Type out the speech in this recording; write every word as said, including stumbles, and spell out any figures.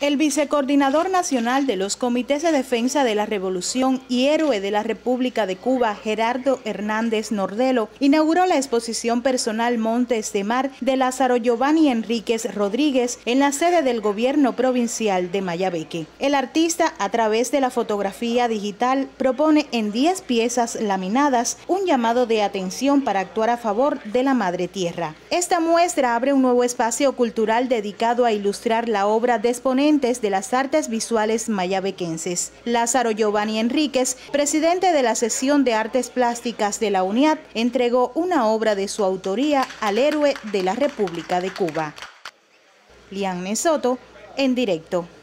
El vicecoordinador nacional de los comités de defensa de la revolución y héroe de la República de Cuba, Gerardo Hernández Nordelo, inauguró la exposición personal Montes de Mar de Lázaro Giovanni Enríquez Rodríguez en la sede del gobierno provincial de Mayabeque. El artista, a través de la fotografía digital, propone en diez piezas laminadas un llamado de atención para actuar a favor de la madre tierra. Esta muestra abre un nuevo espacio cultural dedicado a ilustrar la obra de exponentes de las artes visuales mayabequenses. Lázaro Giovanni Enríquez, presidente de la sección de artes plásticas de la UNIAD, entregó una obra de su autoría al héroe de la República de Cuba. Lianne Soto, en directo.